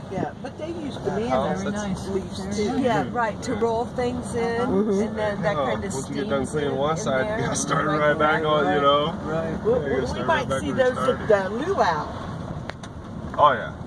Yeah, but they used to be very nice leaves too. Yeah, right, to roll things in, and then that kind of once steam. you get done cleaning one side, you gotta start right back on, you know? Right. We might see those at the luau. Oh, yeah.